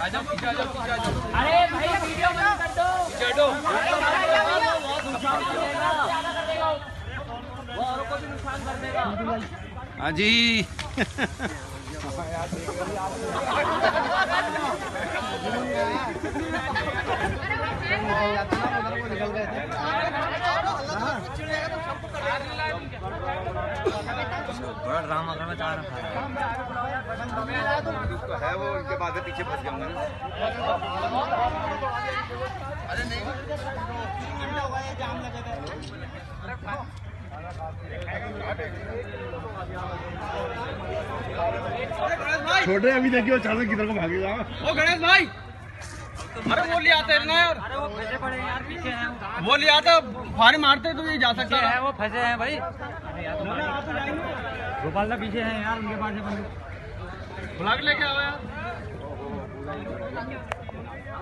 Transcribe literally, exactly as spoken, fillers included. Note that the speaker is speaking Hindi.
अरे भाई वीडियो बंद कर दो। वो औरों को भी नुकसान कर देगा। हाँ जी। बड़ा ड्रामा करना चाह रहा है वो, उनके बाद पीछे फंस जाऊंगा। अरे नहीं जाम लगेगा। छोटे अभी देखिए अचानक किधर को भागेगा। ओ गणेश भाई, अरे वो ले आते ना यार। अरे वो फंसे पड़े यार, पीछे हैं वो ले आता, फारे मारते तो ये जा सकता है। वो फंसे हैं भाई। गोपाल दा पीछे हैं यार, उनके पास है बंदूक। बुला के लेके आओ यार।